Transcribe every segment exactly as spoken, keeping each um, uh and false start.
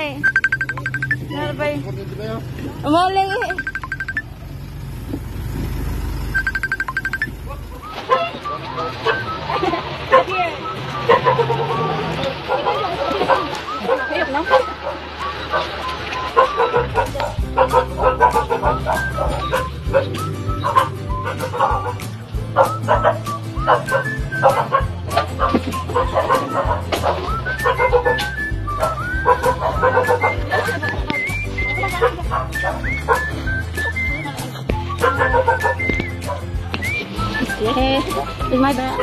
lalaki. Ano ba yun? Umaling eh. Hirap na. Yes, it's my bad.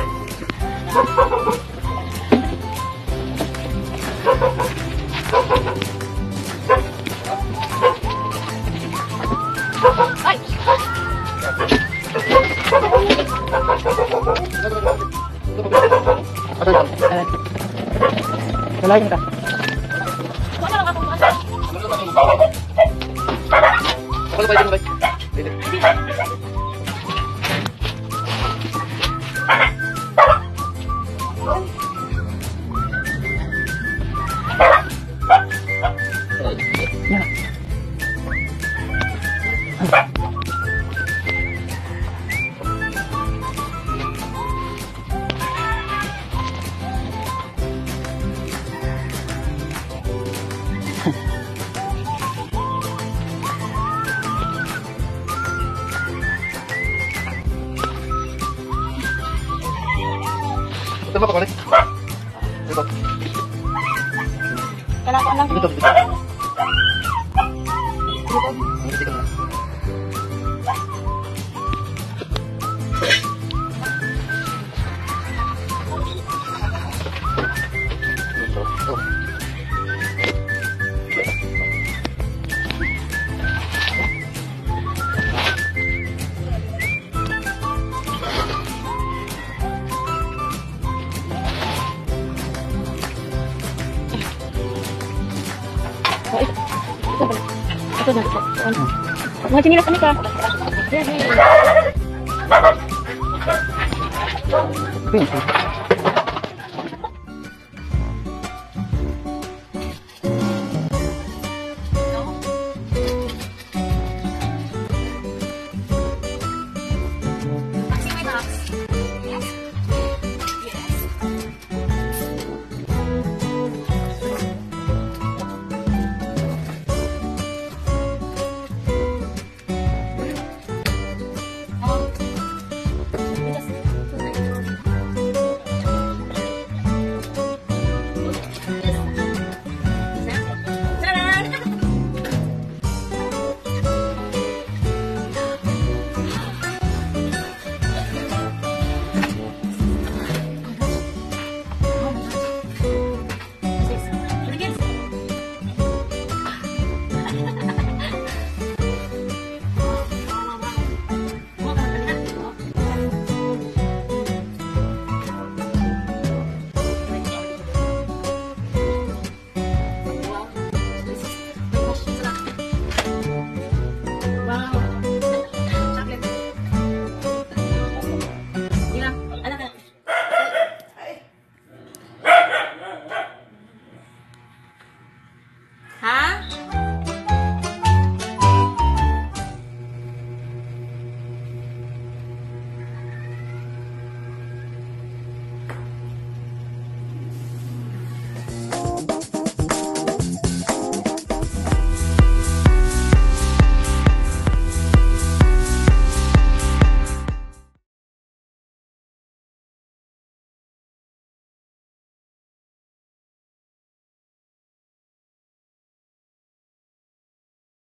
Ay! Kalahin ka. Wala lang akong masa. Wala ba yung bay? Yeah. Ito ba pa Ito. Kailangan lang. Dito, dito. Dito. Oh, ito. Ito ba? Ito na. Ito. Mga sinilas kami ka. Yan, yan. Ito.